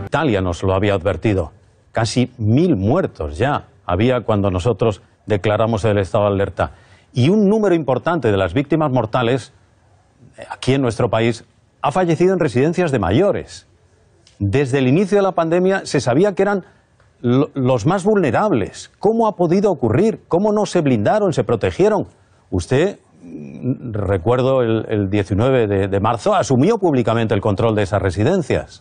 Italia nos lo había advertido. Casi 1000 muertos ya había cuando nosotros declaramos el estado de alerta. Y un número importante de las víctimas mortales, aquí en nuestro país, ha fallecido en residencias de mayores. Desde el inicio de la pandemia se sabía que eran los más vulnerables. ¿Cómo ha podido ocurrir? ¿Cómo no se blindaron, se protegieron? Usted, recuerdo el 19 de marzo, asumió públicamente el control de esas residencias.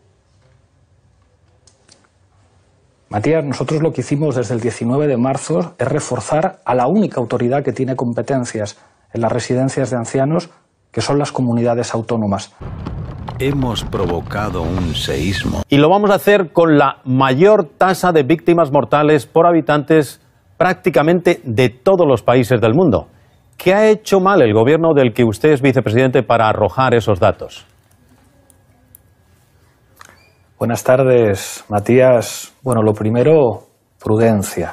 Matías, nosotros lo que hicimos desde el 19 de marzo es reforzar a la única autoridad que tiene competencias en las residencias de ancianos, que son las comunidades autónomas. Hemos provocado un seísmo. Y lo vamos a hacer con la mayor tasa de víctimas mortales por habitantes prácticamente de todos los países del mundo. ¿Qué ha hecho mal el gobierno del que usted es vicepresidente para arrojar esos datos? Buenas tardes, Matías. Bueno, lo primero, prudencia.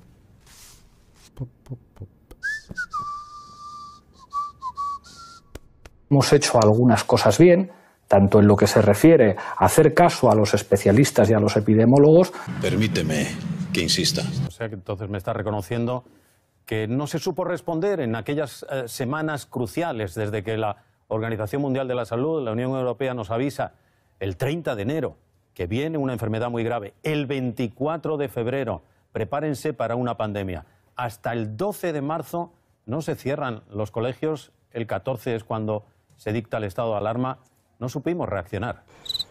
Hemos hecho algunas cosas bien, tanto en lo que se refiere a hacer caso a los especialistas y a los epidemiólogos. Permíteme que insista. O sea que entonces me está reconociendo que no se supo responder en aquellas semanas cruciales desde que la Organización Mundial de la Salud, la Unión Europea, nos avisa el 30 de enero que viene una enfermedad muy grave, el 24 de febrero, prepárense para una pandemia. Hasta el 12 de marzo no se cierran los colegios, el 14 es cuando se dicta el estado de alarma, no supimos reaccionar.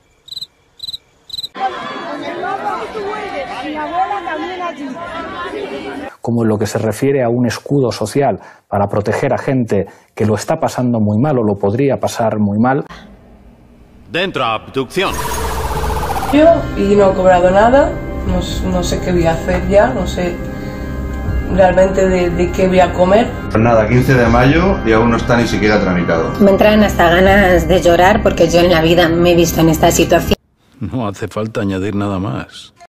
Como en lo que se refiere a un escudo social para proteger a gente que lo está pasando muy mal o lo podría pasar muy mal. Dentro, abducción. Y no he cobrado nada, no sé qué voy a hacer ya, no sé realmente de qué voy a comer. Pues nada, 15 de mayo y aún no está ni siquiera tramitado. Me entran hasta ganas de llorar porque yo en la vida me he visto en esta situación. No hace falta añadir nada más.